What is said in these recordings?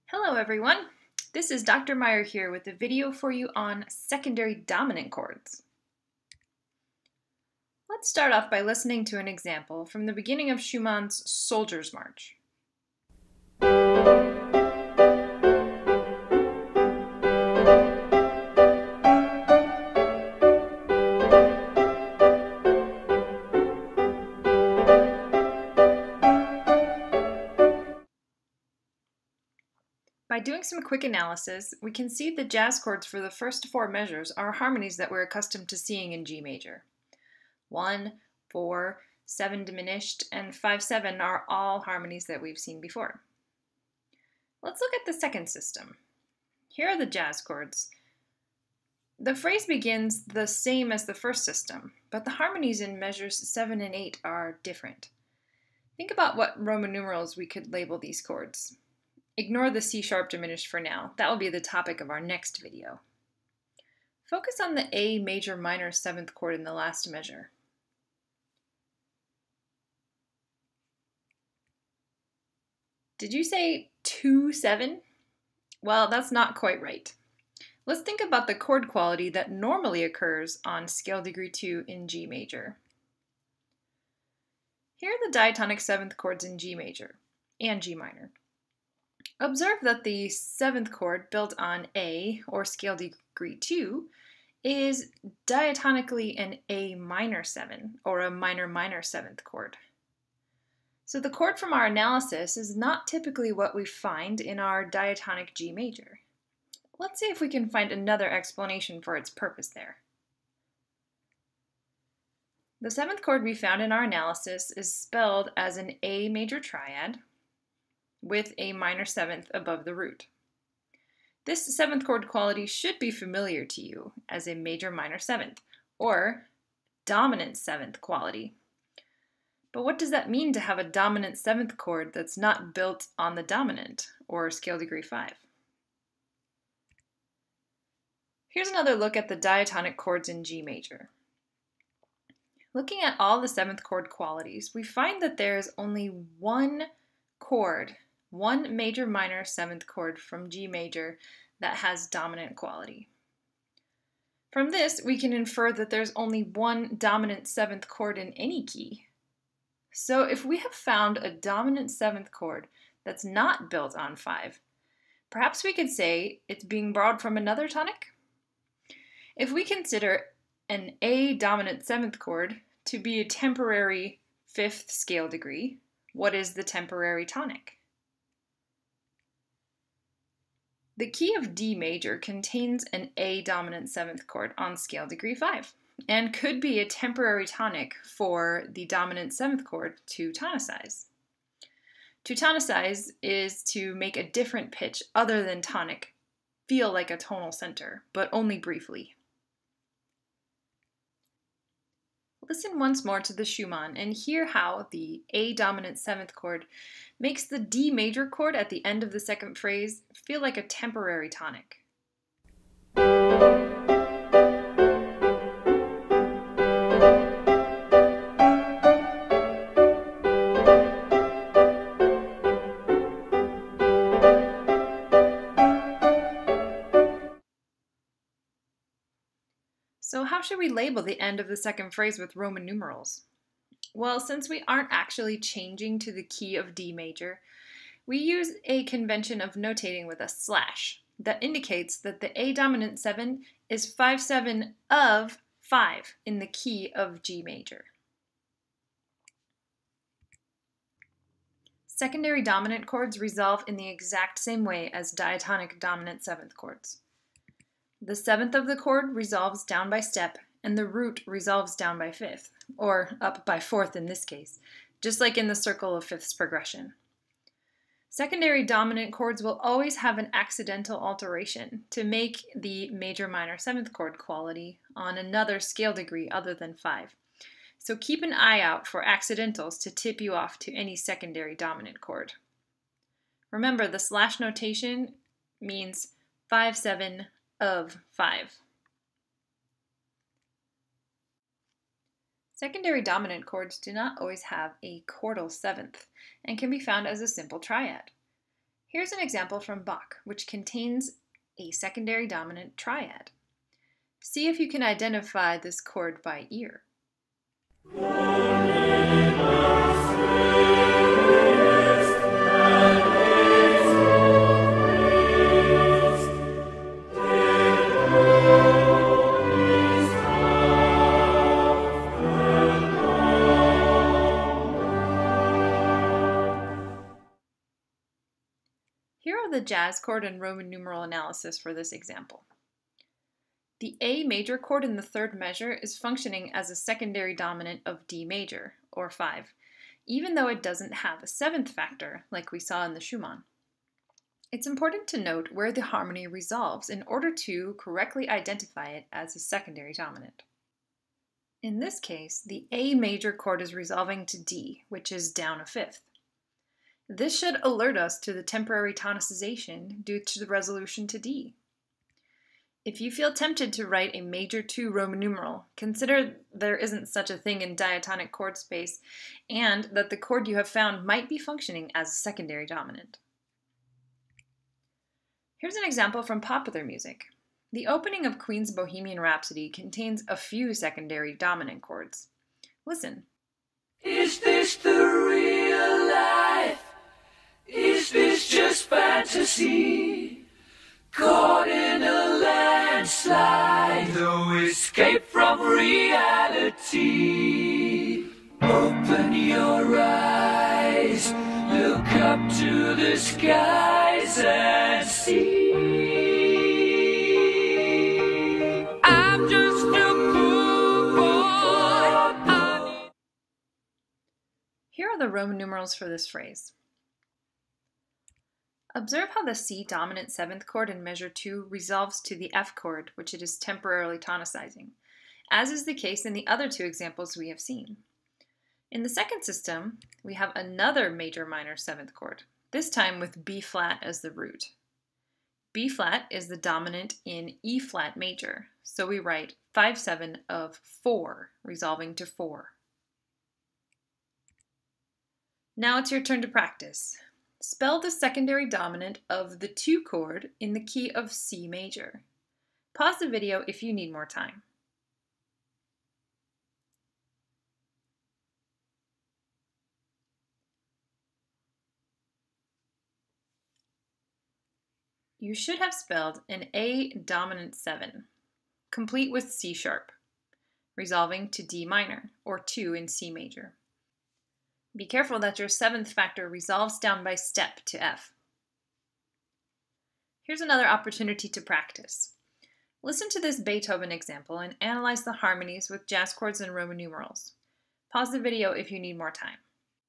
Hello everyone, this is Dr. Meyer here with a video for you on secondary dominant chords. Let's start off by listening to an example from the beginning of Schumann's Soldier's March. By doing some quick analysis, we can see the jazz chords for the first four measures are harmonies that we're accustomed to seeing in G major. 1, 4, 7 diminished, and 5, 7 are all harmonies that we've seen before. Let's look at the second system. Here are the jazz chords. The phrase begins the same as the first system, but the harmonies in measures 7 and 8 are different. Think about what Roman numerals we could label these chords. Ignore the C sharp diminished for now. That will be the topic of our next video. Focus on the A major minor 7th chord in the last measure. Did you say 2, 7? Well, that's not quite right. Let's think about the chord quality that normally occurs on scale degree 2 in G major. Here are the diatonic 7th chords in G major and G minor. Observe that the 7th chord built on A, or scale degree 2, is diatonically an A minor 7, or a minor minor 7th chord. So the chord from our analysis is not typically what we find in our diatonic G major. Let's see if we can find another explanation for its purpose there. The 7th chord we found in our analysis is spelled as an A major triad, with a minor 7th above the root. This 7th chord quality should be familiar to you as a major minor 7th, or dominant 7th quality. But what does that mean to have a dominant 7th chord that's not built on the dominant, or scale degree 5? Here's another look at the diatonic chords in G major. Looking at all the 7th chord qualities, we find that there is only one chord, one major minor 7th chord from G major that has dominant quality. From this, we can infer that there's only one dominant 7th chord in any key. So if we have found a dominant 7th chord that's not built on 5, perhaps we could say it's being borrowed from another tonic? If we consider an A dominant 7th chord to be a temporary 5th scale degree, what is the temporary tonic? The key of D major contains an A dominant 7th chord on scale degree 5 and could be a temporary tonic for the dominant 7th chord to tonicize. To tonicize is to make a different pitch other than tonic feel like a tonal center, but only briefly. Listen once more to the Schumann and hear how the A dominant 7th chord makes the D major chord at the end of the second phrase feel like a temporary tonic. So how should we label the end of the second phrase with Roman numerals? Well, since we aren't actually changing to the key of D major, we use a convention of notating with a slash that indicates that the A dominant 7 is 5/7 of 5 in the key of G major. Secondary dominant chords resolve in the exact same way as diatonic dominant 7th chords. The 7th of the chord resolves down by step, and the root resolves down by 5th, or up by 4th in this case, just like in the circle of 5ths progression. Secondary dominant chords will always have an accidental alteration to make the major minor 7th chord quality on another scale degree other than 5. So keep an eye out for accidentals to tip you off to any secondary dominant chord. Remember, the slash notation means 5/7 of 5. Secondary dominant chords do not always have a chordal 7th and can be found as a simple triad. Here's an example from Bach, which contains a secondary dominant triad. See if you can identify this chord by ear. Here are the jazz chord and Roman numeral analysis for this example. The A major chord in the third measure is functioning as a secondary dominant of D major, or 5, even though it doesn't have a seventh factor like we saw in the Schumann. It's important to note where the harmony resolves in order to correctly identify it as a secondary dominant. In this case, the A major chord is resolving to D, which is down a fifth. This should alert us to the temporary tonicization due to the resolution to D. If you feel tempted to write a major 2 Roman numeral, consider there isn't such a thing in diatonic chord space and that the chord you have found might be functioning as a secondary dominant. Here's an example from popular music. The opening of Queen's Bohemian Rhapsody contains a few secondary dominant chords. Listen. Is this the real life? Is this just fantasy? Caught in a landslide, no escape from reality. Open your eyes, look up to the skies and see. I'm just a poor boy. Here are the Roman numerals for this phrase. Observe how the C dominant 7th chord in measure 2 resolves to the F chord, which it is temporarily tonicizing, as is the case in the other two examples we have seen. In the second system, we have another major minor 7th chord, this time with B flat as the root. B flat is the dominant in E flat major, so we write 5/7 of 4, resolving to 4. Now it's your turn to practice. Spell the secondary dominant of the 2 chord in the key of C major. Pause the video if you need more time. You should have spelled an A dominant 7, complete with C sharp, resolving to D minor, or 2 in C major. Be careful that your 7th factor resolves down by step to F. Here's another opportunity to practice. Listen to this Beethoven example and analyze the harmonies with jazz chords and Roman numerals. Pause the video if you need more time.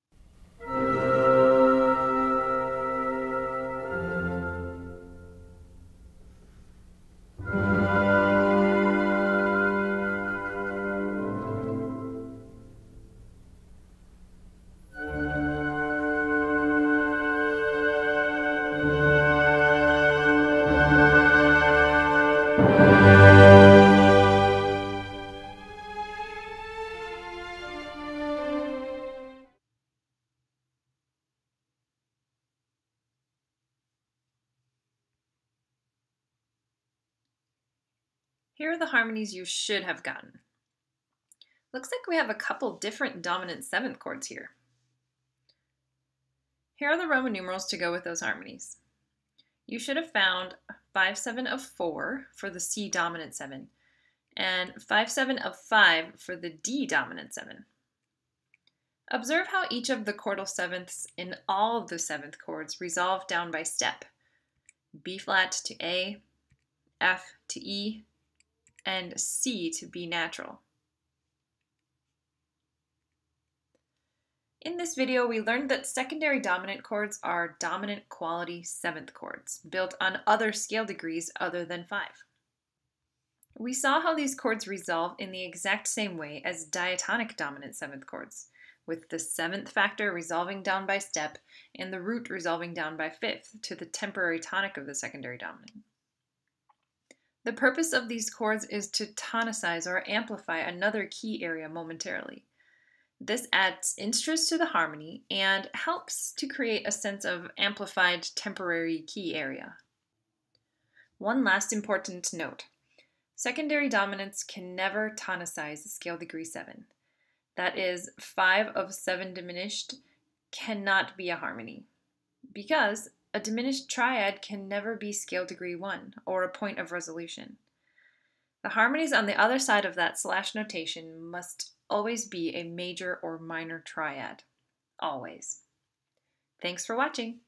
Here are the harmonies you should have gotten. Looks like we have a couple different dominant 7th chords here. Here are the Roman numerals to go with those harmonies. You should have found 5/7 of 4 for the C dominant 7 and 5/7 of 5 for the D dominant 7. Observe how each of the chordal sevenths in all of the 7th chords resolve down by step. B flat to A, F to E, and C to B natural. In this video, we learned that secondary dominant chords are dominant quality 7th chords, built on other scale degrees other than 5. We saw how these chords resolve in the exact same way as diatonic dominant 7th chords, with the 7th factor resolving down by step and the root resolving down by 5th to the temporary tonic of the secondary dominant. The purpose of these chords is to tonicize or amplify another key area momentarily. This adds interest to the harmony and helps to create a sense of amplified temporary key area. One last important note. Secondary dominants can never tonicize the scale degree 7. That is, 5 of 7 diminished cannot be a harmony, because a diminished triad can never be scale degree 1 or a point of resolution. The harmonies on the other side of that slash notation must always be a major or minor triad. Always. Thanks for watching.